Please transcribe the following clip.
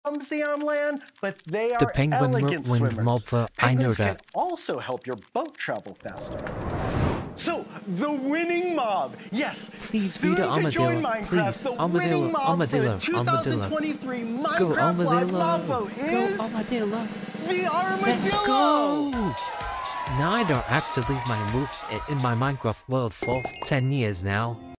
clumsy on land, but they The are penguin elegant wind swimmers. mover, I know Penguins can that. also help your boat travel faster. So, the winning mob. Yes, Please soon be the to join armadillo. Minecraft, Please, the armadillo, winning mob armadillo, for the 2023 Go Minecraft Live armadillo. mob vote is Go armadillo. the Armadillo. Let's go! Now I don't have to leave my roof in my Minecraft world for 10 years now.